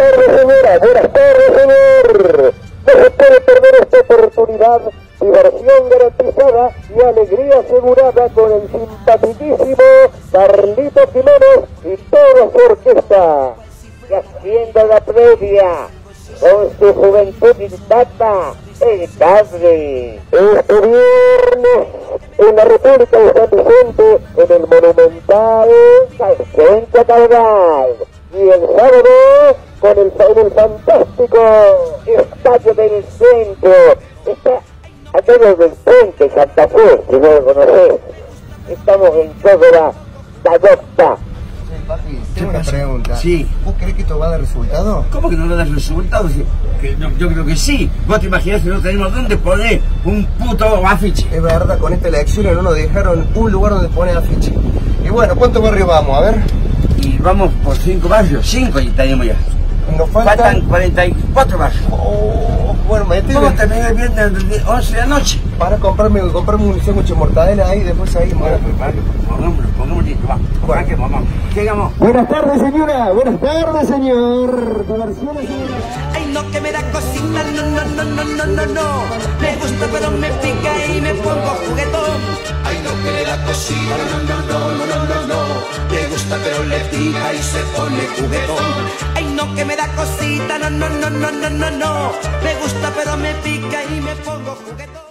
tardes, señora. Buenas tardes, señor. No se puede perder esta oportunidad. Diversión garantizada y alegría asegurada con el simpaticísimo Carlito Jiménez y toda su orquesta. Y haciendo la previa con su juventud intacta, el padre. Este viernes en la República de San Vicente, en el monumental Centro Caudal. Y el sábado en el fantástico estadio del centro. Está aquello del puente Santa Fe, si no lo conocés. Estamos en Córdoba, Tayopta. Papi, tengo una pregunta. Sí. ¿Vos crees que esto va a dar resultado? ¿Cómo que no va a dar resultado? Yo creo que sí. ¿Vos te imaginás que no tenemos dónde poner un puto afiche? Es verdad, con esta elección no nos dejaron un lugar donde poner afiche. Y bueno, ¿cuántos barrios vamos? A ver. Y vamos por 5 barrios. 5 y estaríamos ya. Nos Faltan 44 barrios. Oh, bueno, ¿Cómo terminé el viernes 11 de la noche? Para comprarme un sándwich de mortadela ahí, después ahí. Bueno, pongámoslo listo, vamos. Vamos. Llegamos. Buenas tardes, señora. Buenas tardes, señor. Diversiones, señora. Ay, no, que me da cosita, no. Me gusta pero me pica y me pongo juguetón. Ay, no, que me da cosita, no. Me gusta pero le pica y se pone juguetón. Ay, no, que me da cosita, no. Me gusta pero me pica y me pongo juguetón.